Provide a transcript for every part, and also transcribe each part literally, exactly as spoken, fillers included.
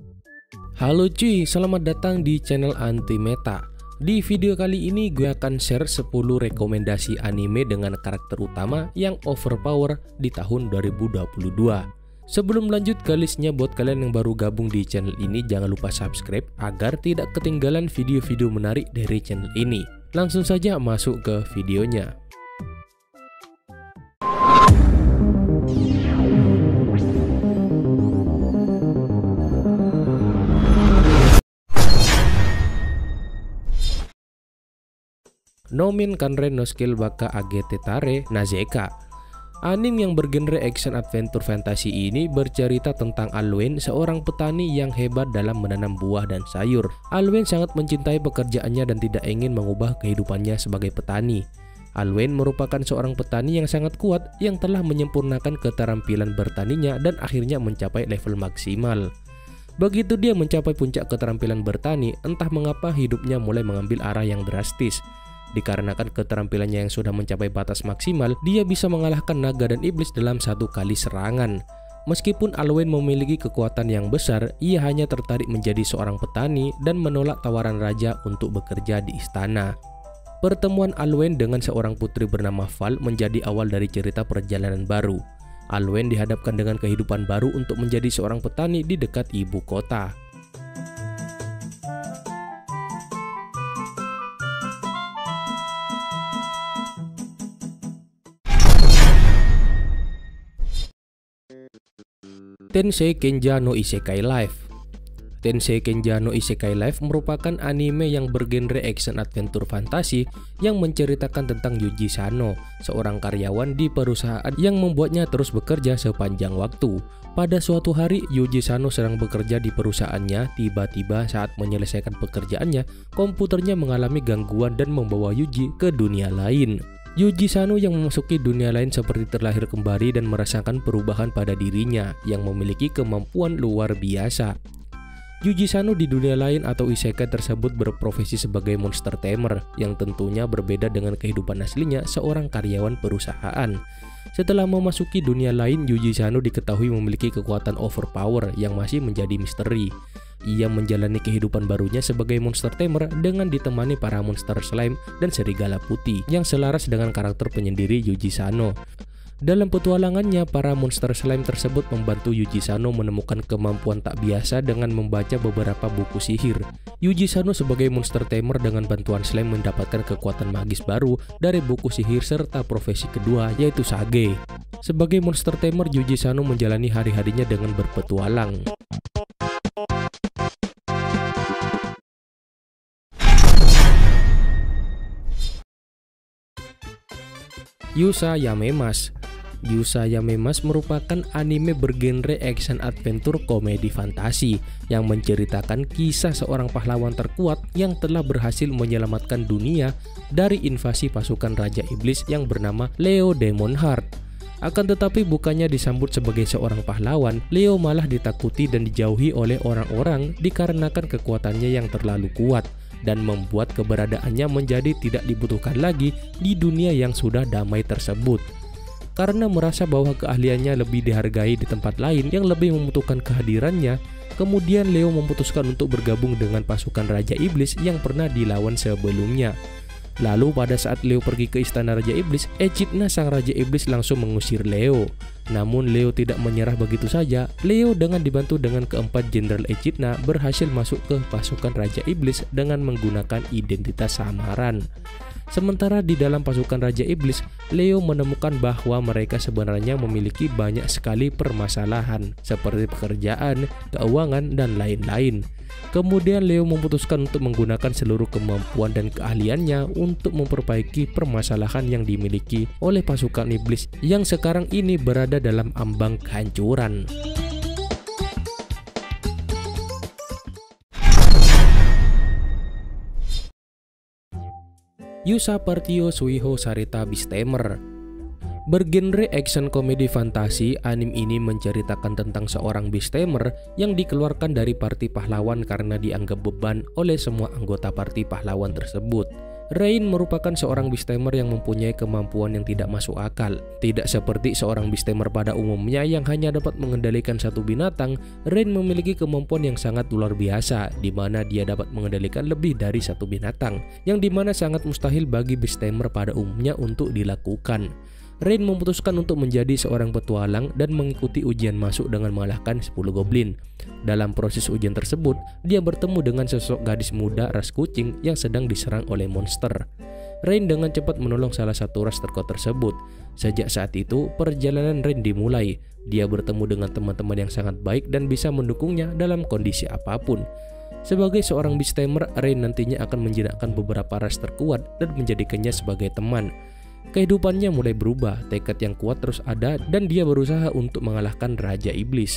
Halo cuy, selamat datang di channel Anti Meta. Di video kali ini gue akan share sepuluh rekomendasi anime dengan karakter utama yang overpower di tahun dua ribu dua puluh dua. Sebelum lanjut ke listnya, buat kalian yang baru gabung di channel ini jangan lupa subscribe agar tidak ketinggalan video-video menarik dari channel ini. Langsung saja masuk ke videonya. Nomin Kanren no Skill Baka Agete Tare Nazeka. Anime yang bergenre action adventure fantasy ini bercerita tentang Alwen, seorang petani yang hebat dalam menanam buah dan sayur. Alwen sangat mencintai pekerjaannya dan tidak ingin mengubah kehidupannya sebagai petani. Alwen merupakan seorang petani yang sangat kuat yang telah menyempurnakan keterampilan bertaninya dan akhirnya mencapai level maksimal. Begitu dia mencapai puncak keterampilan bertani, entah mengapa hidupnya mulai mengambil arah yang drastis. Dikarenakan keterampilannya yang sudah mencapai batas maksimal, dia bisa mengalahkan naga dan iblis dalam satu kali serangan. Meskipun Alwen memiliki kekuatan yang besar, ia hanya tertarik menjadi seorang petani dan menolak tawaran raja untuk bekerja di istana. Pertemuan Alwen dengan seorang putri bernama Val menjadi awal dari cerita perjalanan baru. Alwen dihadapkan dengan kehidupan baru untuk menjadi seorang petani di dekat ibu kota. Tensei Kenja no Isekai Life. Tensei Kenja no Isekai Life merupakan anime yang bergenre action adventure fantasi yang menceritakan tentang Yuji Sano, seorang karyawan di perusahaan yang membuatnya terus bekerja sepanjang waktu. Pada suatu hari, Yuji Sano sedang bekerja di perusahaannya. Tiba-tiba saat menyelesaikan pekerjaannya, komputernya mengalami gangguan dan membawa Yuji ke dunia lain. Yuji Sano yang memasuki dunia lain seperti terlahir kembali dan merasakan perubahan pada dirinya yang memiliki kemampuan luar biasa. Yuji Sano di dunia lain atau isekai tersebut berprofesi sebagai monster tamer yang tentunya berbeda dengan kehidupan aslinya seorang karyawan perusahaan. Setelah memasuki dunia lain, Yuji Sano diketahui memiliki kekuatan overpower yang masih menjadi misteri. Ia menjalani kehidupan barunya sebagai monster tamer dengan ditemani para monster slime dan serigala putih yang selaras dengan karakter penyendiri Yuji Sano. Dalam petualangannya, para monster slime tersebut membantu Yuji Sano menemukan kemampuan tak biasa dengan membaca beberapa buku sihir. Yuji Sano sebagai monster tamer dengan bantuan slime mendapatkan kekuatan magis baru dari buku sihir serta profesi kedua yaitu Sage. Sebagai monster tamer, Yuji Sano menjalani hari-harinya dengan berpetualang. Yusa Yamemas. Yusa Yamemas merupakan anime bergenre action adventure komedi fantasi yang menceritakan kisah seorang pahlawan terkuat yang telah berhasil menyelamatkan dunia dari invasi pasukan Raja Iblis yang bernama Leo Demonheart. Akan tetapi bukannya disambut sebagai seorang pahlawan, Leo malah ditakuti dan dijauhi oleh orang-orang dikarenakan kekuatannya yang terlalu kuat dan membuat keberadaannya menjadi tidak dibutuhkan lagi di dunia yang sudah damai tersebut. Karena merasa bahwa keahliannya lebih dihargai di tempat lain yang lebih membutuhkan kehadirannya, kemudian Leo memutuskan untuk bergabung dengan pasukan Raja Iblis yang pernah dilawan sebelumnya. Lalu pada saat Leo pergi ke istana Raja Iblis, Echidna sang Raja Iblis langsung mengusir Leo. Namun Leo tidak menyerah begitu saja. Leo dengan dibantu dengan keempat jenderal Echidna berhasil masuk ke pasukan Raja Iblis dengan menggunakan identitas samaran. Sementara di dalam pasukan Raja Iblis, Leo menemukan bahwa mereka sebenarnya memiliki banyak sekali permasalahan seperti pekerjaan, keuangan, dan lain-lain. Kemudian Leo memutuskan untuk menggunakan seluruh kemampuan dan keahliannya untuk memperbaiki permasalahan yang dimiliki oleh pasukan iblis yang sekarang ini berada dalam ambang kehancuran. Yusa Partio Suiho Sarita Beastamer. Bergenre action komedi fantasi, anime ini menceritakan tentang seorang beastamer yang dikeluarkan dari parti pahlawan karena dianggap beban oleh semua anggota parti pahlawan tersebut. Rain merupakan seorang beastamer yang mempunyai kemampuan yang tidak masuk akal. Tidak seperti seorang beastamer pada umumnya yang hanya dapat mengendalikan satu binatang, Rain memiliki kemampuan yang sangat luar biasa, di mana dia dapat mengendalikan lebih dari satu binatang, yang dimana sangat mustahil bagi beastamer pada umumnya untuk dilakukan. Rain memutuskan untuk menjadi seorang petualang dan mengikuti ujian masuk dengan mengalahkan sepuluh goblin. Dalam proses ujian tersebut, dia bertemu dengan sosok gadis muda ras kucing yang sedang diserang oleh monster. Rain dengan cepat menolong salah satu ras terkuat tersebut. Sejak saat itu, perjalanan Rain dimulai. Dia bertemu dengan teman-teman yang sangat baik dan bisa mendukungnya dalam kondisi apapun. Sebagai seorang beastamer, Rain nantinya akan menjinakkan beberapa ras terkuat dan menjadikannya sebagai teman. Kehidupannya mulai berubah, tekad yang kuat terus ada, dan dia berusaha untuk mengalahkan Raja Iblis.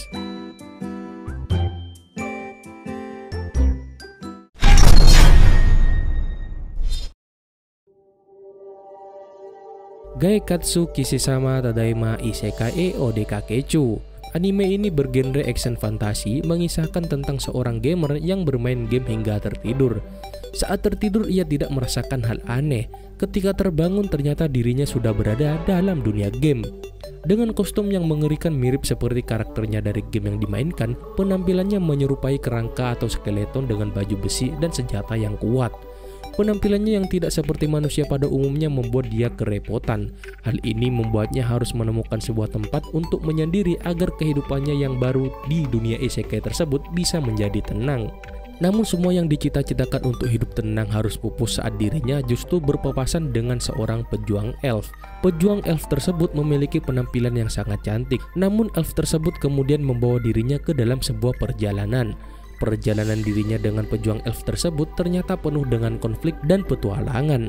Gaikatsu Kishisama Tadaima Isekai Odekakechu. Anime ini bergenre action fantasi, mengisahkan tentang seorang gamer yang bermain game hingga tertidur. Saat tertidur ia tidak merasakan hal aneh. Ketika terbangun ternyata dirinya sudah berada dalam dunia game. Dengan kostum yang mengerikan mirip seperti karakternya dari game yang dimainkan, penampilannya menyerupai kerangka atau skeleton dengan baju besi dan senjata yang kuat. Penampilannya yang tidak seperti manusia pada umumnya membuat dia kerepotan. Hal ini membuatnya harus menemukan sebuah tempat untuk menyendiri agar kehidupannya yang baru di dunia isekai tersebut bisa menjadi tenang. Namun semua yang dicita-citakan untuk hidup tenang harus pupus saat dirinya justru berpapasan dengan seorang pejuang elf. Pejuang elf tersebut memiliki penampilan yang sangat cantik, namun elf tersebut kemudian membawa dirinya ke dalam sebuah perjalanan. Perjalanan dirinya dengan pejuang elf tersebut ternyata penuh dengan konflik dan petualangan.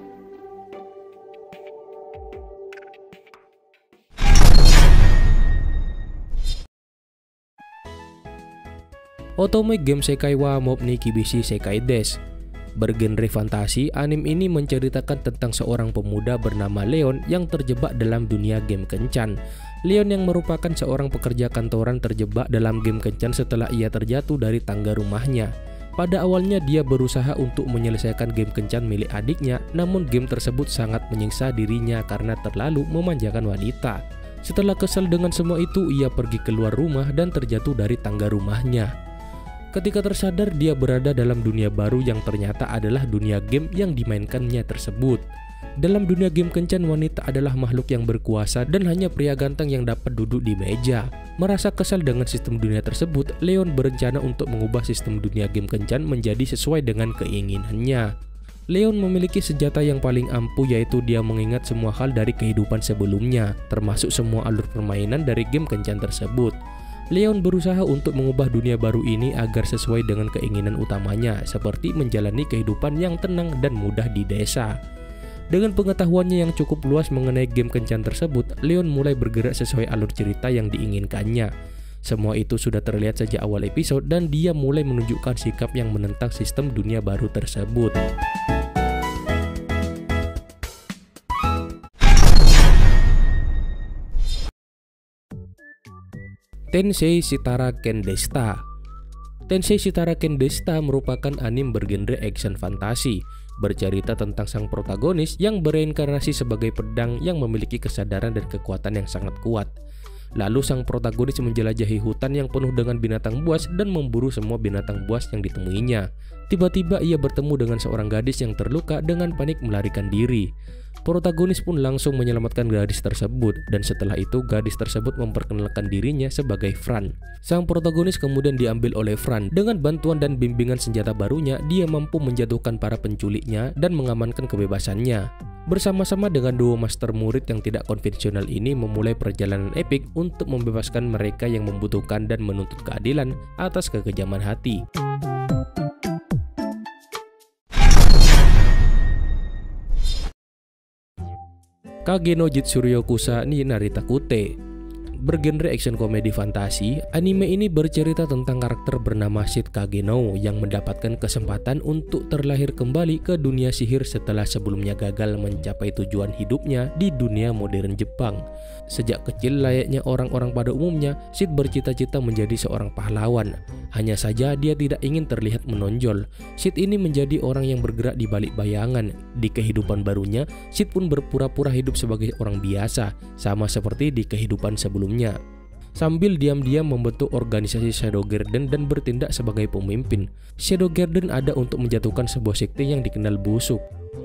Otome Game Sekai wa Mob ni Kibishi Sekai desu. Bergenre fantasi, anime ini menceritakan tentang seorang pemuda bernama Leon yang terjebak dalam dunia game kencan. Leon yang merupakan seorang pekerja kantoran terjebak dalam game kencan setelah ia terjatuh dari tangga rumahnya. Pada awalnya dia berusaha untuk menyelesaikan game kencan milik adiknya, namun game tersebut sangat menyiksa dirinya karena terlalu memanjakan wanita. Setelah kesal dengan semua itu, ia pergi keluar rumah dan terjatuh dari tangga rumahnya. Ketika tersadar, dia berada dalam dunia baru yang ternyata adalah dunia game yang dimainkannya tersebut. Dalam dunia game kencan, wanita adalah makhluk yang berkuasa dan hanya pria ganteng yang dapat duduk di meja. Merasa kesal dengan sistem dunia tersebut, Leon berencana untuk mengubah sistem dunia game kencan menjadi sesuai dengan keinginannya. Leon memiliki senjata yang paling ampuh, yaitu dia mengingat semua hal dari kehidupan sebelumnya, termasuk semua alur permainan dari game kencan tersebut. Leon berusaha untuk mengubah dunia baru ini agar sesuai dengan keinginan utamanya, seperti menjalani kehidupan yang tenang dan mudah di desa. Dengan pengetahuannya yang cukup luas mengenai game kencan tersebut, Leon mulai bergerak sesuai alur cerita yang diinginkannya. Semua itu sudah terlihat sejak awal episode dan dia mulai menunjukkan sikap yang menentang sistem dunia baru tersebut. Tensei Shitara Ken Desta. Tensei Shitara Ken Desta merupakan anime bergenre action fantasi, bercerita tentang sang protagonis yang bereinkarnasi sebagai pedang yang memiliki kesadaran dan kekuatan yang sangat kuat. Lalu sang protagonis menjelajahi hutan yang penuh dengan binatang buas dan memburu semua binatang buas yang ditemuinya. Tiba-tiba ia bertemu dengan seorang gadis yang terluka dengan panik melarikan diri. Protagonis pun langsung menyelamatkan gadis tersebut, dan setelah itu gadis tersebut memperkenalkan dirinya sebagai Fran. Sang protagonis kemudian diambil oleh Fran. Dengan bantuan dan bimbingan senjata barunya, dia mampu menjatuhkan para penculiknya dan mengamankan kebebasannya. Bersama-sama dengan duo master murid yang tidak konvensional ini memulai perjalanan epik untuk membebaskan mereka yang membutuhkan dan menuntut keadilan atas kekejaman hati. Kage no Jitsuryo Kusa ni Narita Kute. Bergenre action komedi fantasi, anime ini bercerita tentang karakter bernama Shid Kageno yang mendapatkan kesempatan untuk terlahir kembali ke dunia sihir setelah sebelumnya gagal mencapai tujuan hidupnya di dunia modern Jepang. Sejak kecil layaknya orang-orang pada umumnya, Shid bercita-cita menjadi seorang pahlawan. Hanya saja dia tidak ingin terlihat menonjol. Shid ini menjadi orang yang bergerak di balik bayangan. Di kehidupan barunya, Shid pun berpura-pura hidup sebagai orang biasa, sama seperti di kehidupan sebelumnya. Sambil diam-diam membentuk organisasi Shadow Garden dan bertindak sebagai pemimpin. Shadow Garden ada untuk menjatuhkan sebuah sekte yang dikenal busuk.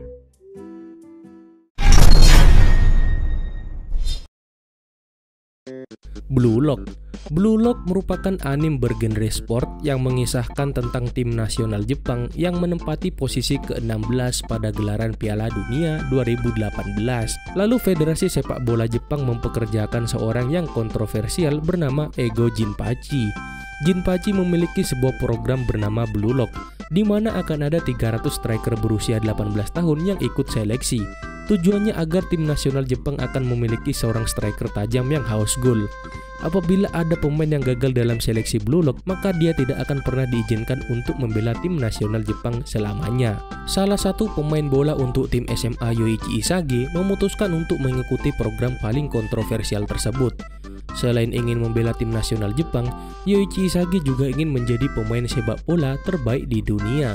Blue Lock. Blue Lock merupakan anime bergenre sport yang mengisahkan tentang tim nasional Jepang yang menempati posisi ke enam belas pada gelaran Piala Dunia dua ribu delapan belas. Lalu Federasi Sepak Bola Jepang mempekerjakan seorang yang kontroversial bernama Ego Jinpachi. Jinpachi memiliki sebuah program bernama Blue Lock, di mana akan ada tiga ratus striker berusia delapan belas tahun yang ikut seleksi. Tujuannya agar tim nasional Jepang akan memiliki seorang striker tajam yang haus gol. Apabila ada pemain yang gagal dalam seleksi Blue Lock, maka dia tidak akan pernah diizinkan untuk membela tim nasional Jepang selamanya. Salah satu pemain bola untuk tim S M A Yoichi Isage memutuskan untuk mengikuti program paling kontroversial tersebut. Selain ingin membela tim nasional Jepang, Yoichi Isage juga ingin menjadi pemain sepak bola terbaik di dunia.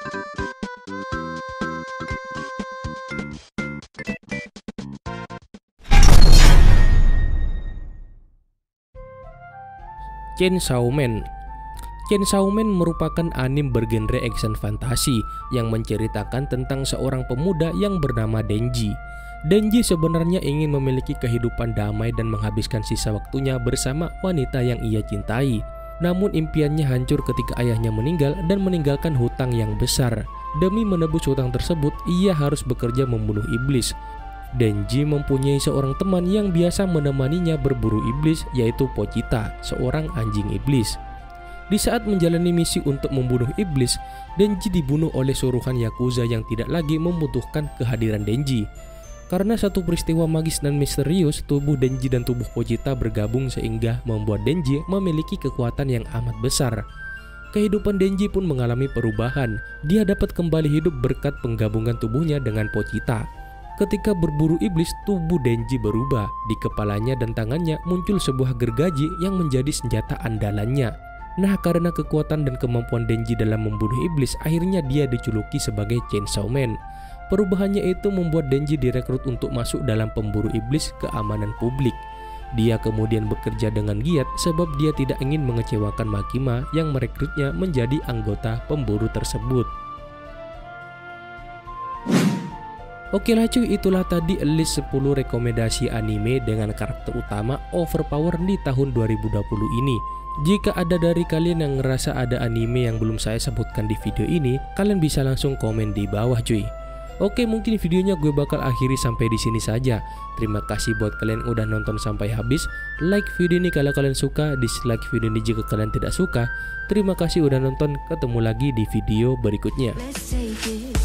Chainsaw Man. Chainsaw Man merupakan anime bergenre action fantasi yang menceritakan tentang seorang pemuda yang bernama Denji. Denji sebenarnya ingin memiliki kehidupan damai dan menghabiskan sisa waktunya bersama wanita yang ia cintai. Namun impiannya hancur ketika ayahnya meninggal dan meninggalkan hutang yang besar. Demi menebus hutang tersebut, ia harus bekerja membunuh iblis. Denji mempunyai seorang teman yang biasa menemaninya berburu iblis, yaitu Pochita, seorang anjing iblis. Di saat menjalani misi untuk membunuh iblis, Denji dibunuh oleh suruhan Yakuza yang tidak lagi membutuhkan kehadiran Denji. Karena satu peristiwa magis dan misterius, tubuh Denji dan tubuh Pochita bergabung sehingga membuat Denji memiliki kekuatan yang amat besar. Kehidupan Denji pun mengalami perubahan. Dia dapat kembali hidup berkat penggabungan tubuhnya dengan Pochita. Ketika berburu iblis, tubuh Denji berubah. Di kepalanya dan tangannya muncul sebuah gergaji yang menjadi senjata andalannya. Nah, karena kekuatan dan kemampuan Denji dalam membunuh iblis, akhirnya dia dijuluki sebagai Chainsaw Man. Perubahannya itu membuat Denji direkrut untuk masuk dalam pemburu iblis keamanan publik. Dia kemudian bekerja dengan giat sebab dia tidak ingin mengecewakan Makima yang merekrutnya menjadi anggota pemburu tersebut. Oke lah cuy, itulah tadi list sepuluh rekomendasi anime dengan karakter utama overpower di tahun dua ribu dua puluh ini. Jika ada dari kalian yang ngerasa ada anime yang belum saya sebutkan di video ini, kalian bisa langsung komen di bawah cuy. Oke, mungkin videonya gue bakal akhiri sampai di sini saja. Terima kasih buat kalian yang udah nonton sampai habis. Like video ini kalau kalian suka, dislike video ini jika kalian tidak suka. Terima kasih udah nonton, ketemu lagi di video berikutnya.